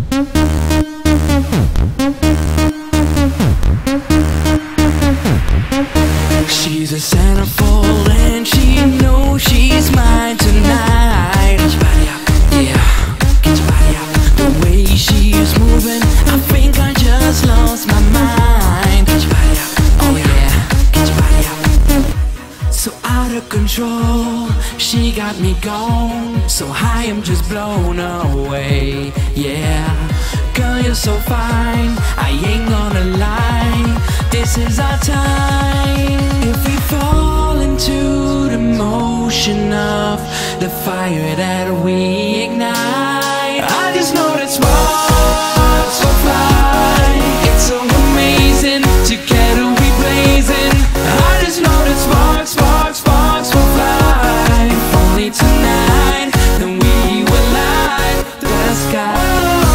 She's a centerfold and she knows she's mine tonight. Get your body up, yeah, get your body up. The way she's moving, I think I just lost my mind. Get your body up, oh yeah, get your body up. So out of control, she got me gone. So high, I'm just blown away, yeah. Girl, you're so fine, I ain't gonna lie. This is our time. If we fall into the motion of the fire that we ignite, I just know that sparks will fly. It's so amazing, together we blazing. I just know that sparks will fly. If only tonight, then we will light the sky.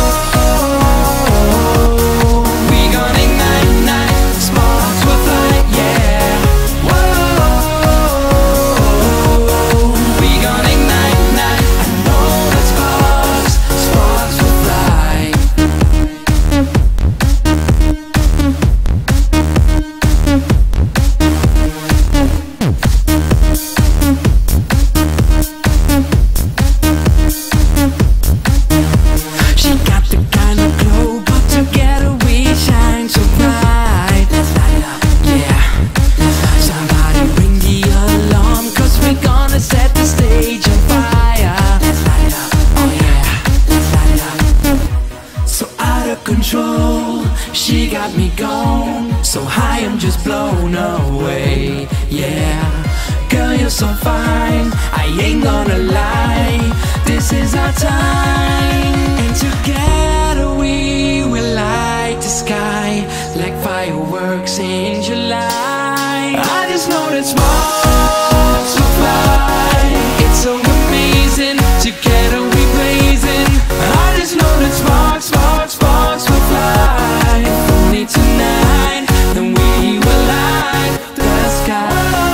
Control, she got me gone. So high, I'm just blown away, yeah. Girl, you're so fine, I ain't gonna lie. This is our time, and together we will light the sky like fireworks in July. I just know that sparks will fly. It's so amazing, together we blazing. I just know that sparks will fly. If only tonight, then we will light the sky.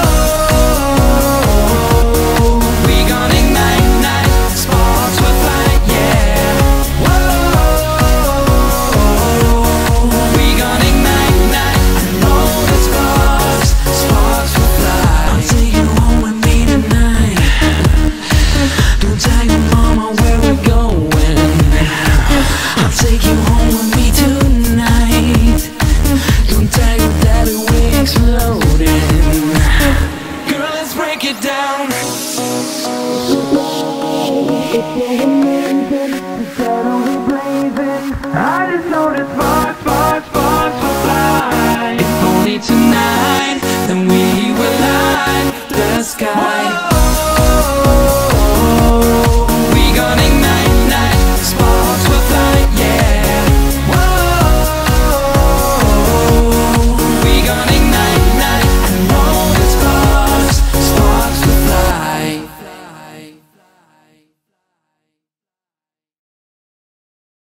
We gonna ignite, sparks will fly, yeah. We gonna ignite, I know that sparks will fly. I'll take you home with me tonight. Don't tell your mama where we're going. I'll take you home with me tonight. Don't tell your daddy we're exploding. Girl, let's break it down. I just know that sparks will fly. If only tonight, then we will light the sky.